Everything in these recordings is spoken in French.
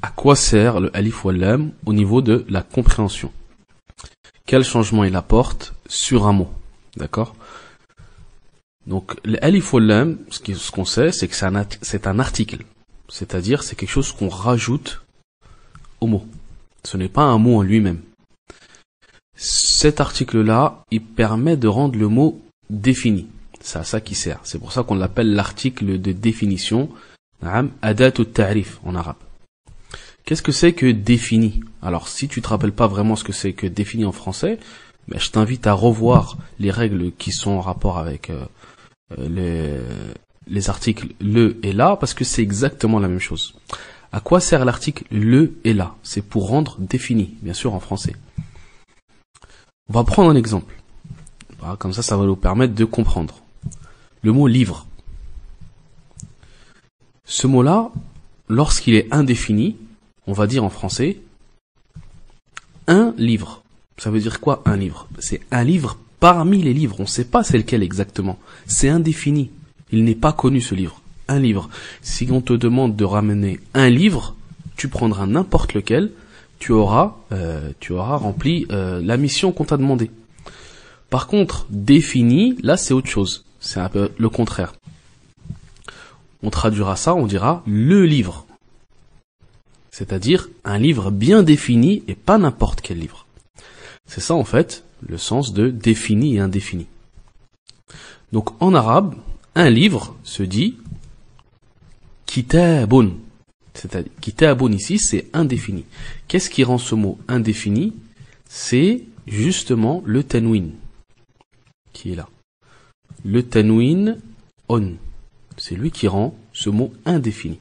à quoi sert le alif ou lam au niveau de la compréhension? Quel changement il apporte sur un mot? D'accord? Donc, le alif ou lam, ce qu'on sait, c'est que c'est un article. C'est-à-dire, c'est quelque chose qu'on rajoute au mot. Ce n'est pas un mot en lui-même. Cet article-là, il permet de rendre le mot défini. C'est à ça qu'il sert. C'est pour ça qu'on l'appelle l'article de définition, adat ta'rif en arabe. Qu'est-ce que c'est que défini? Alors, si tu te rappelles pas vraiment ce que c'est que défini en français, ben, je t'invite à revoir les règles qui sont en rapport avec les articles le et la, parce que c'est exactement la même chose. À quoi sert l'article le et la? C'est pour rendre défini, bien sûr en français. On va prendre un exemple. Voilà, comme ça va nous permettre de comprendre. Le mot livre. Ce mot-là, lorsqu'il est indéfini, on va dire en français un livre. Ça veut dire quoi un livre? C'est un livre parmi les livres. On ne sait pas c'est lequel exactement. C'est indéfini. Il n'est pas connu ce livre. Un livre. Si on te demande de ramener un livre, tu prendras n'importe lequel, tu auras rempli la mission qu'on t'a demandé. Par contre, défini, là c'est autre chose. C'est un peu le contraire. On traduira ça, on dira le livre. C'est-à-dire un livre bien défini et pas n'importe quel livre. C'est ça en fait le sens de défini et indéfini. Donc en arabe, un livre se dit kitabun. C'est-à-dire kitabun ici c'est indéfini. Qu'est-ce qui rend ce mot indéfini? C'est justement le tanwin qui est là. Le tanwin on. C'est lui qui rend ce mot indéfini.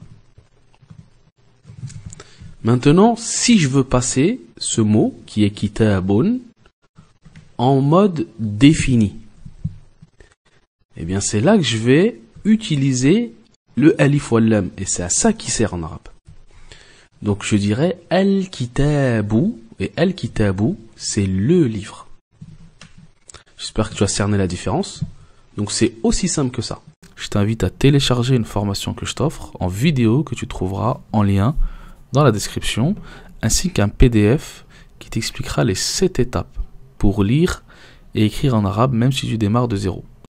Maintenant, si je veux passer ce mot, qui est kitabun, en mode défini, eh bien c'est là que je vais utiliser le alif wal lam, et c'est à ça qu'il sert en arabe. Donc je dirais al-kitabu, et al-kitabu, c'est le livre. J'espère que tu as cerné la différence. Donc c'est aussi simple que ça. Je t'invite à télécharger une formation que je t'offre en vidéo que tu trouveras en lien dans la description, ainsi qu'un PDF qui t'expliquera les 7 étapes pour lire et écrire en arabe même si tu démarres de zéro.